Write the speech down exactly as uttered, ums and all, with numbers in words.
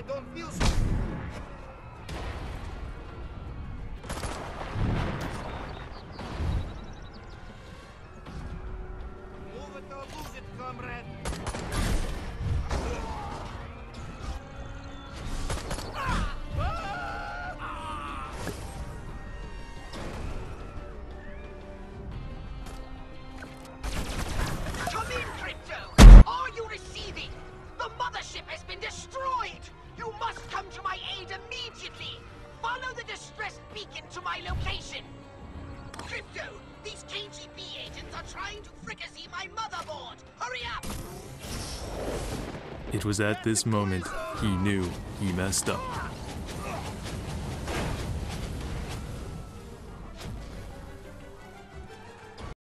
I don't feel so. Move it or lose it, comrade. Come in, Crypto! Are you receiving? The mothership has been destroyed! You must come to my aid immediately! Follow the distressed beacon to my location! Crypto, these K G B agents are trying to fricassee my motherboard! Hurry up! It was at this moment he knew he messed up.